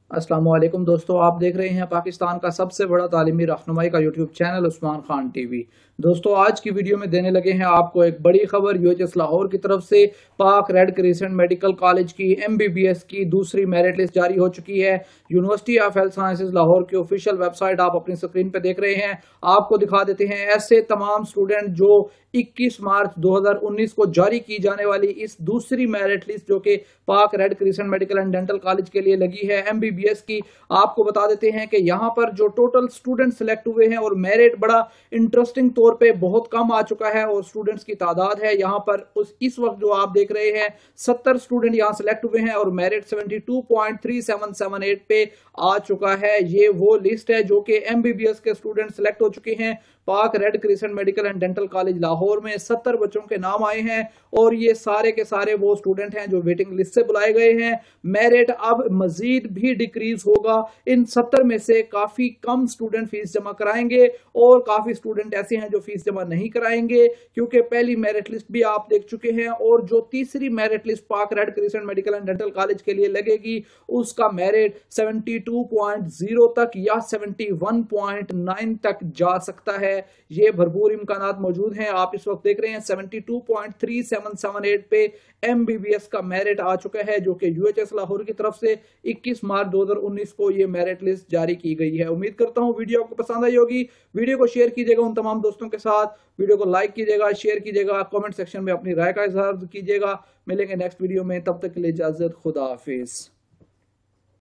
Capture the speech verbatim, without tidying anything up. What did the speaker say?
अस्सलाम वालेकुम दोस्तों, आप देख रहे हैं पाकिस्तान का सबसे बड़ा तालीमी रहनुमाई का YouTube channel Usman Khan TV. दोस्तों, आज की वीडियो में देने लगे हैं आपको एक बड़ी खबर। यूएचएस लाहौर की तरफ से Pak red crescent medical college की एमबीबीएस की दूसरी मेरिट लिस्ट जारी हो चुकी है। University of health sciences Lahore की ऑफिशियल वेबसाइट आप अपनी स्क्रीन पे देख रहे हैं। आपको दिखा देते हैं ऐसे तमाम स्टूडेंट जो इक्कीस मार्च दो हज़ार उन्नीस को जारी की जाने वाली इस दूसरी मेरिट लिस्ट जो कि Pak red crescent medical and dental college के लिए लगी है एमबीबीएस की, आपको बता देते हैं कि यहां पर जो टोटल स्टूडेंट सिलेक्ट हुए हैं और मेरिट बड़ा इंटरेस्टिंग तौर पे बहुत कम आ चुका है और स्टूडेंट्स की तादाद है यहां पर उस इस वक्त जो आप देख रहे हैं सत्तर स्टूडेंट यहां सिलेक्ट हुए हैं और मेरिट बहत्तर पॉइंट तीन सात सात आठ पे आ चुका है। ये वो लिस्ट है जो कि एमबीबीएस के स्टूडेंट सिलेक्ट हो चुके हैं। Pak red crescent medical and dental college Lahore में सत्तर बच्चों के नाम आए हैं और ये सारे के सारे वो स्टूडेंट हैं जो वेटिंग लिस्ट से बुलाए गए हैं। मेरिट अब मजीद भी डिक्रीज होगा। इन सत्तर में से काफी कम स्टूडेंट फीस जमा कराएंगे और काफी स्टूडेंट ऐसे हैं जो फीस जमा नहीं कराएंगे, क्योंकि पहली मेरिट लिस्ट भी आप देख चुके हैं और जो तीसरी merit list Pak red crescent medical and dental college के लिए लगेगी उसका मेरिट बहत्तर पॉइंट शून्य तक या इकहत्तर पॉइंट नौ तक जा सकता है। ये भरपूर इम्कानात मौजूद हैं। आप इस वक्त देख रहे हैं बहत्तर पॉइंट तीन सात सात आठ पे एमबीबीएस का मेरिट आ चुका है जो कि यूएचएस लाहौर की तरफ से इक्कीस मार्च दो हज़ार उन्नीस को ये मेरिट लिस्ट जारी की गई है। उम्मीद करता हूं वीडियो आपको पसंद आई होगी। वीडियो को शेयर कीजिएगा उन तमाम दोस्तों के साथ, वीडियो को लाइक कीजिएगा, शेयर कीजिएगा, कमेंट सेक्शन में अपनी राय का इजहार कीजिएगा। मिलेंगे नेक्स्ट वीडियो में, तब तक के लिए इजाजत, खुदा हाफिज।